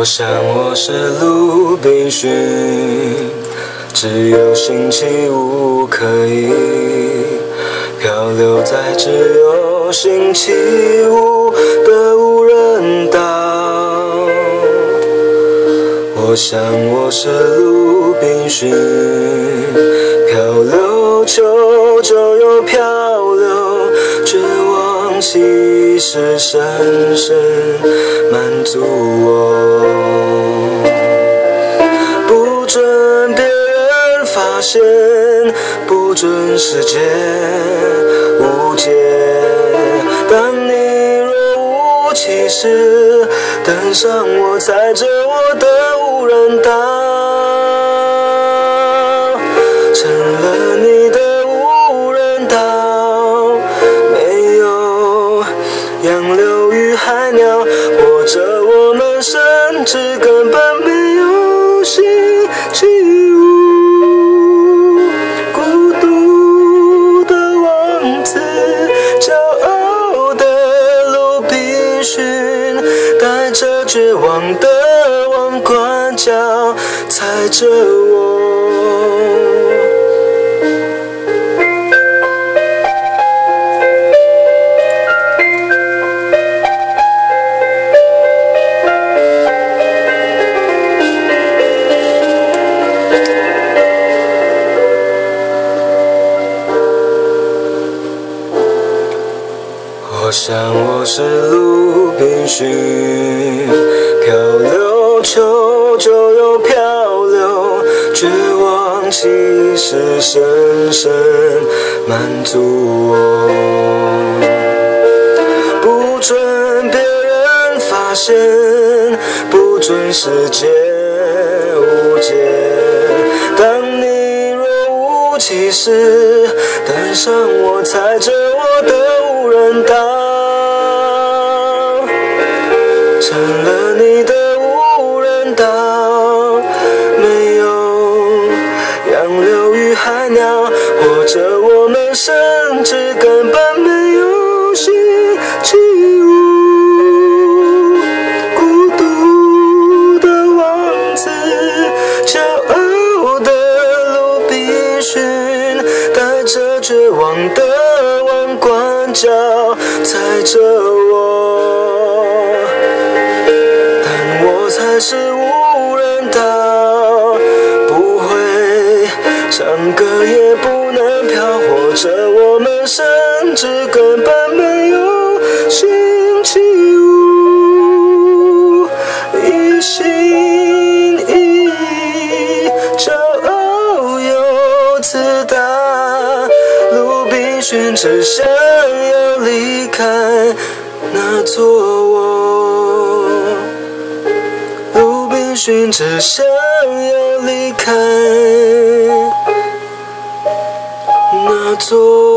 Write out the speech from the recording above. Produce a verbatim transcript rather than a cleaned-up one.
我想我是鲁滨逊，只有星期五可以漂流在只有星期五的无人岛。我想我是鲁滨逊，漂流久久又漂流，绝望其实深深满足我。不准别人发现，不准世界误解，但你若无其事登上我载着我的无人岛，成了你的无人岛，没有洋流与海鸟，或者我们甚至根本没有星期五。孤独的王子，骄傲的鲁滨逊，带着绝望的王冠脚踩着我。我想我是鲁滨逊，漂流久久又漂流，绝望其实深深满足我。不准别人发现，不准世界误解，当你若无其事登上我踩着我的无人岛，成了你的无人岛，没有洋流与海鸟，或者我们甚至根本没有星期五。孤独的王子，骄傲的鲁滨逊，带着绝望的王冠脚踩着我，但我才是无人岛，不会唱歌也不能飘，或者我们甚至根本没有星期五。一心一意，骄傲又自大，鲁滨逊只想要离开那座窝，鲁滨逊只想要离开那座